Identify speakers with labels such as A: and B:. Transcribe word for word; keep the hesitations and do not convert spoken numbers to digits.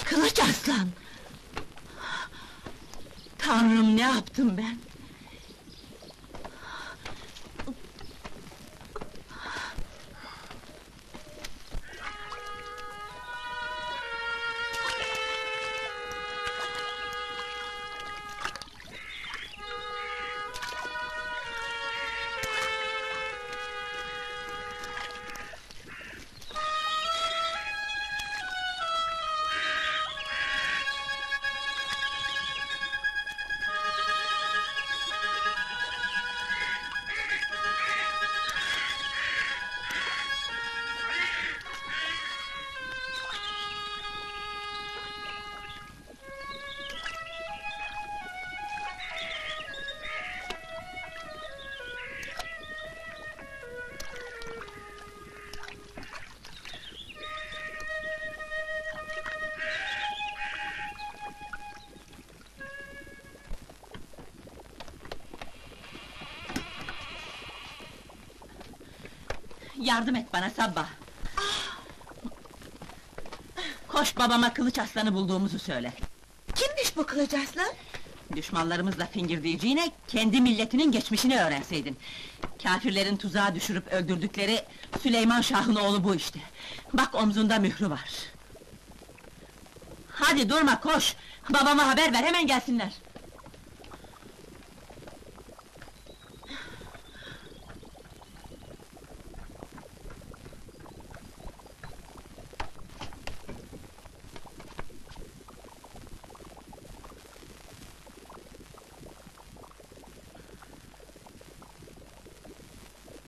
A: Kılıç Arslan! Tanrım, ne yaptım ben? Yardım et bana Sabba! Koş babama Kılıç Arslan'ı bulduğumuzu söyle!
B: Kimmiş bu Kılıç Arslan?
A: Düşmanlarımızla fingirdiyeceğine, kendi milletinin geçmişini öğrenseydin! Kâfirlerin tuzağa düşürüp öldürdükleri Süleyman Şah'ın oğlu bu işte! Bak, omzunda mührü var! Hadi durma, koş! Babama haber ver, hemen gelsinler!